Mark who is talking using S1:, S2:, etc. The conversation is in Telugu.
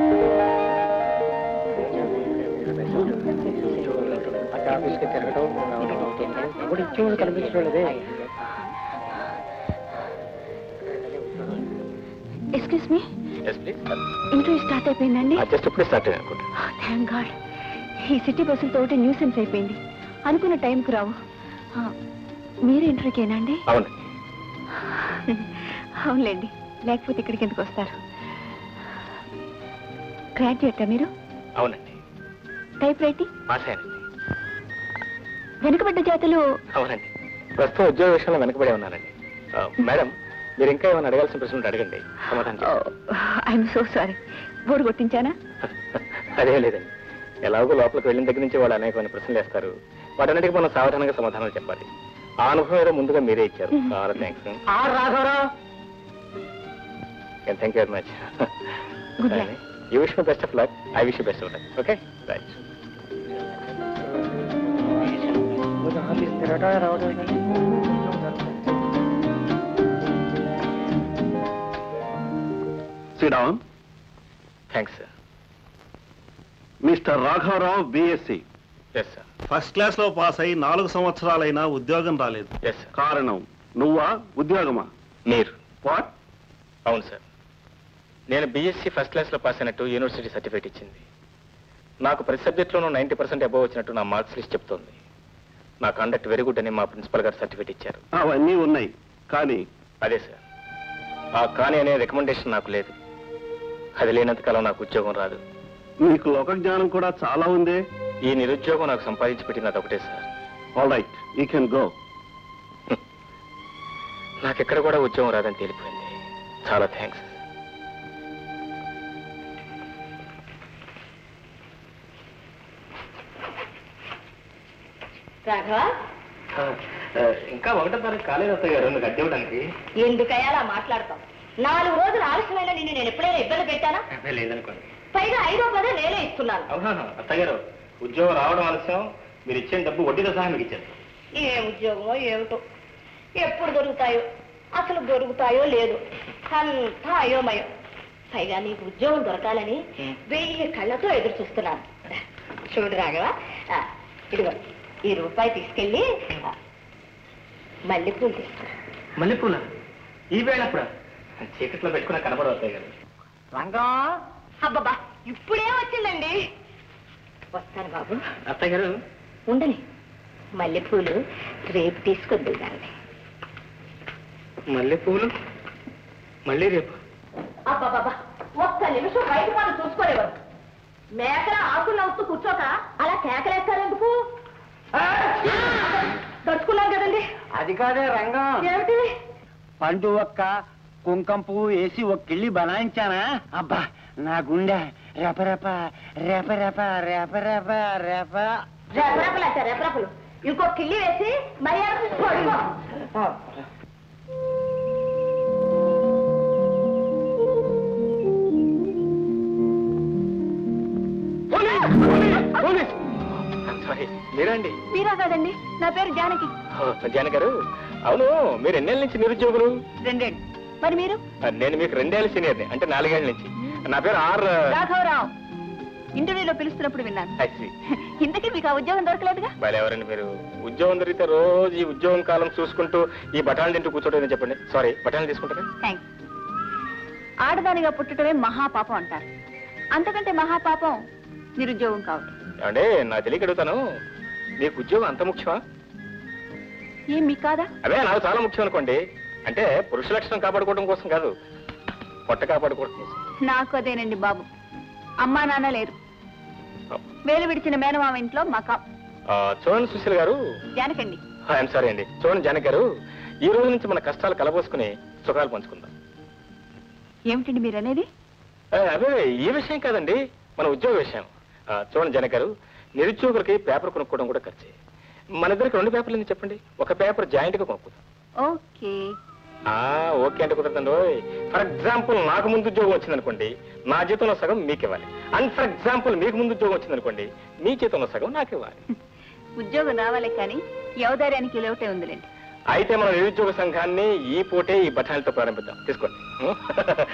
S1: ఆఫీస్కి తిరగడం రావడం అవుతుంది. ఇప్పుడు ఇచ్చేవాడు కనిపించలేదే.
S2: ఎక్స్క్యూజ్ మీ, ఇంటర్వ్యూ స్టార్ట్ అయిపోయిందండి.
S3: జస్ట్ ఇప్పుడే స్టార్ట్ అయ్యి అనుకుంటా.
S2: Thank God. ఈ సిటీ బస్సులతోటి న్యూసెన్స్ అయిపోయింది. అనుకున్న టైంకి రావు. మీరు ఇంటర్వ్యూకేనా అండి?
S3: అవును.
S2: అవునులేండి, లేకపోతే ఇక్కడికి ఎందుకు వస్తారు? గ్రాడ్యుయేటా మీరు?
S3: అవునండి.
S2: Type writing?
S3: పాస్ అయ్యానండి.
S2: వెనుకబడ్డ జాతులు?
S3: అవునండి. ప్రస్తుతం ఉద్యోగ విషయంలో వెనకబడే ఉన్నానండి. మేడం, మీరు ఇంకా ఏమైనా అడగాల్సిన ప్రశ్నలు అడగండి, సమాధానం.
S2: I'm so sorry. బోర్డు కొట్టించానా?
S3: అదే లేదండి. ఎలాగో లోపలికి వెళ్ళిన దగ్గర నుంచి వాళ్ళు అనేకమైన ప్రశ్నలు వేస్తారు. వాటన్నిటికీ మనం సావధానంగా సమాధానాలు చెప్పాలి. ఆ అనుభవం ఏదో ముందుగా మీరే ఇచ్చారు. చాలా thanks. Thank you very much. You wish my best of luck. I wish you best of luck. Okay, right.
S1: Office తిరగడం రావడం.
S4: Sit down.
S3: Thanks sir.
S4: Mister రాఘవరావు, BSc.
S3: Yes sir.
S4: First class లో పాస్ అయి 4 సంవత్సరాలైనా ఉద్యోగం రాలేదు.
S3: Yes sir.
S4: కారణం నువ్వా, ఉద్యోగమా?
S3: మీరు.
S4: వాట్?
S3: అవును సార్. నేను బీఎస్సీ ఫస్ట్ క్లాస్లో పాస్ అయినట్టు యూనివర్సిటీ సర్టిఫికేట్ ఇచ్చింది. నాకు ప్రతి సబ్జెక్ట్లోనూ 90% అబోవ్ వచ్చినట్టు నా మార్క్స్ లిస్ట్ చెప్తోంది. నా కండక్ట్ వెరీ గుడ్ అని మా ప్రిన్సిపల్ గారు సర్టిఫికేట్ ఇచ్చారు.
S4: అవన్నీ ఉన్నాయి, కానీ
S3: అదే సార్, ఆ కానీ అనే రికమెండేషన్ నాకు లేదు. అది లేనంతకాలం నాకు ఉద్యోగం రాదు.
S4: మీకు లోక జ్ఞానం కూడా చాలా ఉందే.
S3: ఈ నిరుద్యోగం నాకు సంపాదించి పెట్టినది ఒకటే sir.
S4: All right, you can go.
S3: నాకెక్కడ కూడా ఉద్యోగం రాదని తేలిపోయింది. చాలా థ్యాంక్స్.
S2: రాఘవ,
S3: ఇంకా 1వ తారీఖు కాలేదు అత్తయ్య గారు మీకు అద్దె ఇవ్వడానికి.
S2: ఎందుకయ్యా అలా మాట్లాడతాం? 4 రోజులు ఆలస్యమైన నిన్ను నేను ఎప్పుడైనా ఇబ్బంది పెట్టానా?
S3: లేదనుకోండి.
S2: పైగా 5 రూపాయలు నేనే ఇస్తున్నాను.
S3: అవునా అత్తయ్య గారు, ఉద్యోగం రావడం ఆలస్యం, మీరు ఇచ్చిన డబ్బు వడ్డీతో సహా మీకు ఇచ్చారు.
S2: ఏ ఉద్యోగమో ఏమిటో, ఎప్పుడు దొరుకుతాయో, అసలు దొరుకుతాయో లేదు, అంతా అయోమయం. పైగా నీకు ఉద్యోగం దొరకాలని 1000 కళ్ళతో ఎదురు చూస్తున్నాను. చూడు రాఘవ, ఇదిగో ఈ రూపాయి తీసుకెళ్ళి మల్లెపూలు తీసుకురా.
S3: మల్లెపూల ఈ వేళప్పుడు చీకట్లో పెట్టుకున్న కనబడవు అత్తయ్య గారు.
S1: రంగం,
S2: అబ్బబ్బా, ఇప్పుడే వచ్చిందండి. వస్తాను బాబు.
S3: అత్తయ్య గారు
S2: ఉండని, మల్లెపూలు రేపు తీసుకొద్దు దాన్ని.
S3: మల్లెపూలు మళ్ళీ రేపు?
S2: అబ్బాబాబా, ఒక్క నిమిషం బయట వాళ్ళు చూసుకోలేవారు. మేకల ఆకులు నవ్వుతూ కూర్చోక అలా కేకలేస్తారెందుకు? దడుచుకున్నాం కదండి.
S1: అది కాదే రంగం,
S2: ఏమిటి?
S1: పండు ఒక్క కుంకం పువ్వు వేసి ఒక కిళ్ళి బనాయించానా? అబ్బా, నా గుండె రెపరెప రెపరెప రెపరెప రెప.
S2: రెపరెపలు అంటే రెపరెపలు. ఇంకో కిళ్ళి వేసి మర్యాద పడుకో.
S3: మీరండి?
S2: మీరా కాదండి, నా పేరు జానకి.
S3: జానకి గారు, అవును మీరు ఎన్నేళ్ళ నుంచి నిరుద్యోగులు?
S2: 2 ఏళ్ళు. మరి మీరు?
S3: నేను మీకు 2 ఏళ్ళ సీనియర్ని, అంటే 4 ఏళ్ళ నుంచి. నా పేరు
S2: రాఘవరావు. ఇంటర్వ్యూలో పిలుస్తున్నప్పుడు విన్నాను. ఇంతకీ మీకు ఆ ఉద్యోగం దొరకలేదుగా?
S3: వాళ్ళు ఎవరండి మీరు? ఉద్యోగం దొరికితే రోజు ఈ ఉద్యోగం కాలం చూసుకుంటూ ఈ బఠాలు తింటూ కూర్చోటం చెప్పండి. సారీ, బఠాలు తీసుకుంటారా?
S2: థ్యాంక్స్. ఆడదానిగా పుట్టడమే మహాపాపం అంటారు. అంతకంటే మహాపాపం నిరుద్యోగం కావడం.
S3: అంటే నాకు తెలియక అడుగుతాను, మీకు ఉద్యోగం అంత ముఖ్యమా?
S2: ఏం మీకు కాదా?
S3: అదే నాకు చాలా ముఖ్యం అనుకోండి. అంటే పురుష లక్షణం కాపాడుకోవడం కోసం కాదు, పొట్ట కాపాడుకోవడం కోసం.
S2: నాకు అదేనండి బాబు. అమ్మా నాన్న లేరు, వేలు విడిచిన మేనమామ ఇంట్లో మకా.
S3: చూడండి సుశీల్ గారు.
S2: జానకండి.
S3: ఐఎమ్ సారీ అండి. చూడండి జానక్ గారు, ఈ రోజు నుంచి మన కష్టాలు కలబోసుకుని సుఖాలు పంచుకుందాం.
S2: ఏమిటండి మీరు అనేది?
S3: అదే ఈ విషయం కాదండి, మన ఉద్యోగ విషయం. చూడండి జానక్ గారు, నిరుద్యోగులకి పేపర్ కొనుక్కోవడం కూడా ఖర్చే. మన ఇద్దరికి 2 పేపర్లు ఎందుకు చెప్పండి, ఒక పేపర్ జాయింట్ గా కొనుక్కుందాం.
S2: ఓకే.
S3: ఓకే అంటే కుదరదండి. ఫర్ ఎగ్జాంపుల్ నాకు ముందు ఉద్యోగం వచ్చిందనుకోండి, నా జీతంలో సగం మీకు ఇవ్వాలి. అండ్ ఫర్ ఎగ్జాంపుల్ మీకు ముందు ఉద్యోగం వచ్చిందనుకోండి, మీ జీతంలో సగం నాకు ఇవ్వాలి.
S2: ఉద్యోగం రావాలి కానీ యవదార్యానికి లోటే ఉందిలేండి.
S3: అయితే మన నిరుద్యోగ సంఘాన్ని ఈ పూటే ఈ బఠానీతో ప్రారంభిద్దాం. తీసుకోండి.